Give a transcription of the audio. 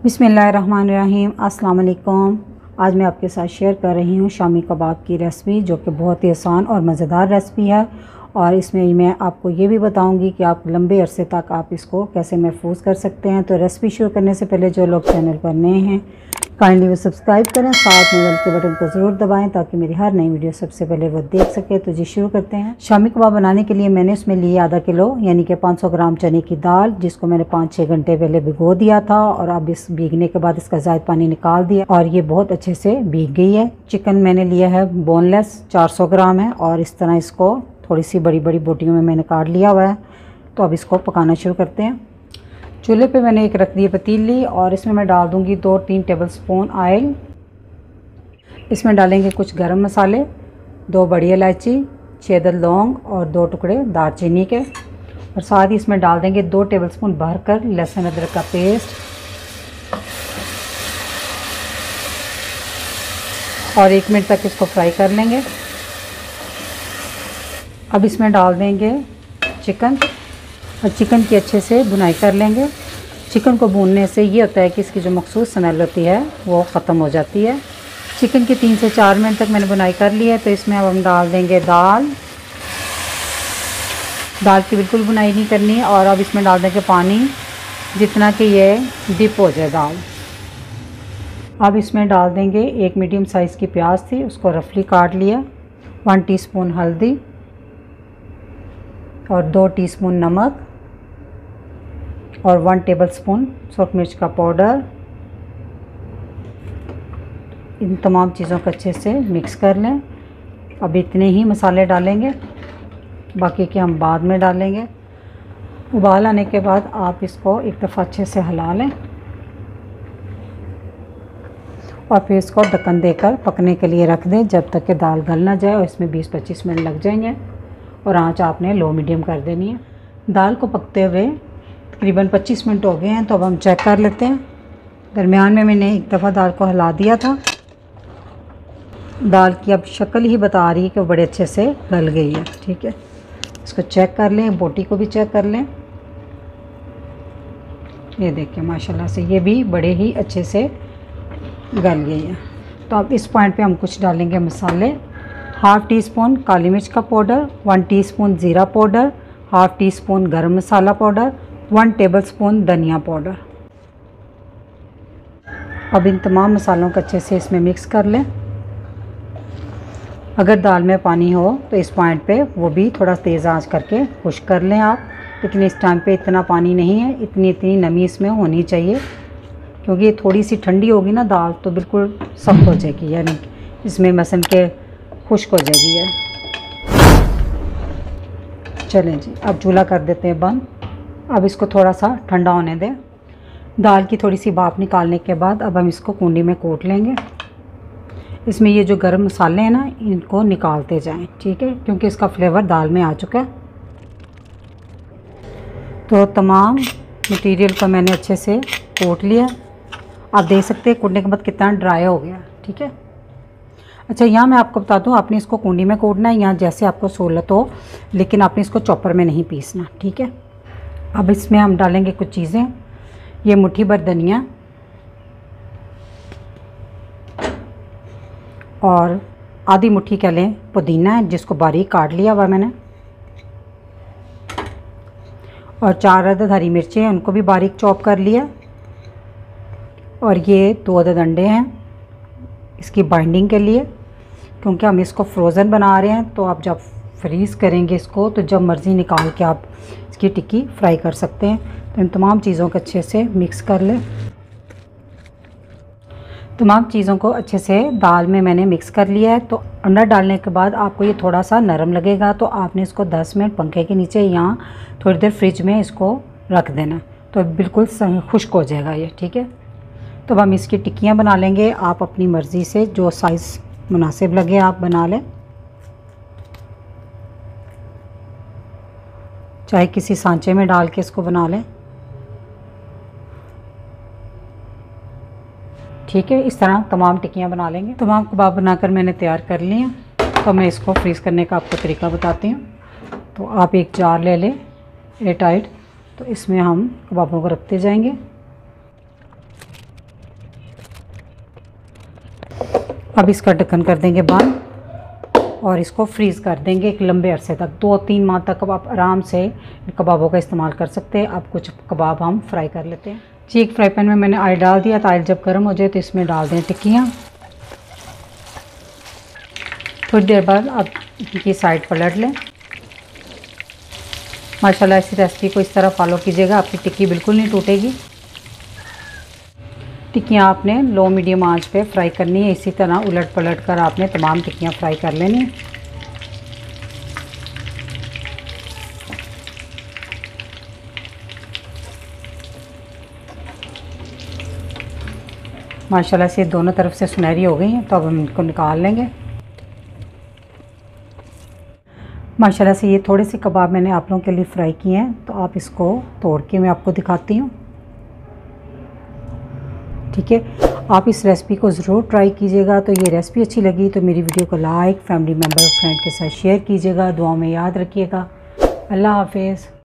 बिस्मिल्लाहिर्रहमानिर्रहीम। अस्सलाम वालेकुम। आज मैं आपके साथ शेयर कर रही हूँ शामी कबाब की रेसिपी, जो कि बहुत ही आसान और मज़ेदार रेसिपी है। और इसमें मैं आपको ये भी बताऊंगी कि आप लंबे अरसे तक आप इसको कैसे महफूज कर सकते हैं। तो रेसिपी शुरू करने से पहले जो लोग चैनल पर नए हैं काइंडली वो सब्सक्राइब करें, साथ में बेल के बटन को ज़रूर दबाएं ताकि मेरी हर नई वीडियो सबसे पहले वो देख सके। तो जी शुरू करते हैं। शामी कबाब बनाने के लिए मैंने उसमें लिए आधा किलो यानी कि 500 ग्राम चने की दाल, जिसको मैंने 5-6 घंटे पहले भिगो दिया था। और अब इस भीगने के बाद इसका ज़ायद पानी निकाल दिया और ये बहुत अच्छे से भीग गई है। चिकन मैंने लिया है बोनलेस, 400 ग्राम है। और इस तरह इसको थोड़ी सी बड़ी बड़ी बोटियों में मैंने काट लिया हुआ है। तो अब इसको पकाना शुरू करते हैं। चूल्हे पे मैंने एक रख दी पतीली और इसमें मैं डाल दूंगी 2-3 टेबलस्पून ऑयल। इसमें डालेंगे कुछ गरम मसाले, 2 बड़ी इलायची, 6 दल लौंग और 2 टुकड़े दालचीनी के। और साथ ही इसमें डाल देंगे 2 टेबलस्पून भरकर लहसुन अदरक का पेस्ट और 1 मिनट तक इसको फ्राई कर लेंगे। अब इसमें डाल देंगे चिकन और चिकन की अच्छे से भुनाई कर लेंगे। चिकन को भूनने से ये होता है कि इसकी जो मखसूस स्मेल होती है वो ख़त्म हो जाती है। चिकन की 3 से 4 मिनट तक मैंने भुनाई कर ली है। तो इसमें अब हम डाल देंगे दाल की बिल्कुल भुनाई नहीं करनी है। और अब इसमें डाल देंगे पानी जितना कि ये डिप हो जाए दाल। अब इसमें डाल देंगे 1 मीडियम साइज़ की प्याज थी, उसको रफली काट लिया, 1 टीस्पून हल्दी और 2 टीस्पून नमक और 1 टेबलस्पून सूरख मिर्च का पाउडर। इन तमाम चीज़ों को अच्छे से मिक्स कर लें। अब इतने ही मसाले डालेंगे, बाकी के हम बाद में डालेंगे। उबाल आने के बाद आप इसको एक दफ़ा अच्छे से हिला लें और फिर इसको ढक्कन देकर पकने के लिए रख दें जब तक कि दाल गल ना जाए। और इसमें 20-25 मिनट लग जाएंगे और आंच आपने लो मीडियम कर देनी है। दाल को पकते हुए तकरीबन 25 मिनट हो गए हैं। तो अब हम चेक कर लेते हैं। दरमियान में मैंने एक दफ़ा दाल को हिला दिया था। दाल की अब शक्ल ही बता रही है कि वो बड़े अच्छे से गल गई है। ठीक है, इसको चेक कर लें, बोटी को भी चेक कर लें। ये देखिए माशाल्लाह से ये भी बड़े ही अच्छे से गल गई है। तो अब इस पॉइंट पे हम कुछ डालेंगे मसाले। 1/2 टीस्पून काली मिर्च का पाउडर, 1 टीस्पून ज़ीरा powder, 1/2 teaspoon garam masala powder, 1 tablespoon धनिया पाउडर। अब इन तमाम मसालों को अच्छे से इसमें मिक्स कर लें। अगर दाल में पानी हो तो इस पॉइंट पे वो भी थोड़ा तेज़ आंच करके खुश्क कर लें आप। लेकिन इस टाइम पे इतना पानी नहीं है, इतनी नमी इसमें होनी चाहिए, क्योंकि ये थोड़ी सी ठंडी होगी ना दाल तो बिल्कुल सख्त हो जाएगी, यानी इसमें मसल के खुश्क हो जाएगी है। चलें जी, अब चूल्हा कर देते हैं बंद। अब इसको थोड़ा सा ठंडा होने दें। दाल की थोड़ी सी भाप निकालने के बाद अब हम इसको कूंडी में कूट लेंगे। इसमें ये जो गरम मसाले हैं ना, इनको निकालते जाएं, ठीक है, क्योंकि इसका फ्लेवर दाल में आ चुका है। तो तमाम मटेरियल को मैंने अच्छे से कूट लिया। आप देख सकते हैं कूटने के बाद कितना ड्राई हो गया। ठीक है, अच्छा यहाँ मैं आपको बता दूँ, आपने इसको कूंडी में कूटना है, यहाँ जैसे आपको सहूलत हो, लेकिन आपने इसको चॉपर में नहीं पीसना। ठीक है, अब इसमें हम डालेंगे कुछ चीज़ें। ये मुट्ठी भर धनिया और आधी मुट्ठी कह लें पुदीना है, जिसको बारीक काट लिया हुआ मैंने। और 4 अदद हरी मिर्चें हैं, उनको भी बारीक चॉप कर लिया। और ये 2 अदद अंडे हैं इसकी बाइंडिंग के लिए, क्योंकि हम इसको फ्रोज़न बना रहे हैं। तो आप जब फ्रीज़ करेंगे इसको तो जब मर्ज़ी निकाल के आप इसकी टिक्की फ्राई कर सकते हैं। तो इन तमाम चीज़ों को अच्छे से मिक्स कर लें। तमाम चीज़ों को अच्छे से दाल में मैंने मिक्स कर लिया है। तो अंडा डालने के बाद आपको ये थोड़ा सा नरम लगेगा, तो आपने इसको 10 मिनट पंखे के नीचे या थोड़ी देर फ्रिज में इसको रख देना, तो बिल्कुल खुश्क हो जाएगा ये। ठीक है, तो हम इसकी टिक्कियाँ बना लेंगे। आप अपनी मर्ज़ी से जो साइज़ मुनासिब लगे आप बना लें, चाहे किसी सांचे में डाल के इसको बना लें। ठीक है, इस तरह तमाम टिक्कियाँ बना लेंगे। तमाम कबाब बनाकर मैंने तैयार कर लिए हैं। तो मैं इसको फ्रीज़ करने का आपको तरीका बताती हूँ। तो आप एक जार ले लें एयर टाइट, तो इसमें हम कबाबों को रखते जाएंगे। अब इसका ढक्कन कर देंगे बंद और इसको फ्रीज़ कर देंगे एक लंबे अरसे तक। 2-3 माह तक अब आप आराम से इन कबाबों का इस्तेमाल कर सकते हैं। अब कुछ कबाब हम फ्राई कर लेते हैं जी। एक फ्राई पैन में मैंने ऑयल डाल दिया, तो ऑयल जब गर्म हो जाए तो इसमें डाल दें टिक्कियाँ। थोड़ी देर बाद आप इनकी साइड पलट लें। माशाल्लाह इसी रेसिपी को इस तरह फॉलो कीजिएगा, आपकी टिक्की बिल्कुल नहीं टूटेगी। टिक्कियाँ आपने लो मीडियम आंच पे फ्राई करनी है। इसी तरह उलट पलट कर आपने तमाम टिक्कियाँ फ्राई कर लेनी है। माशाल्लाह से दोनों तरफ से सुनहरी हो गई हैं, तो अब हम इनको निकाल लेंगे। माशाल्लाह से ये थोड़े से कबाब मैंने आप लोगों के लिए फ्राई किए हैं, तो आप इसको तोड़ के मैं आपको दिखाती हूँ। ठीक है, आप इस रेसिपी को ज़रूर ट्राई कीजिएगा। तो ये रेसिपी अच्छी लगी तो मेरी वीडियो को लाइक, फैमिली मेम्बर, फ्रेंड के साथ शेयर कीजिएगा। दुआओं में याद रखिएगा। अल्लाह हाफिज़।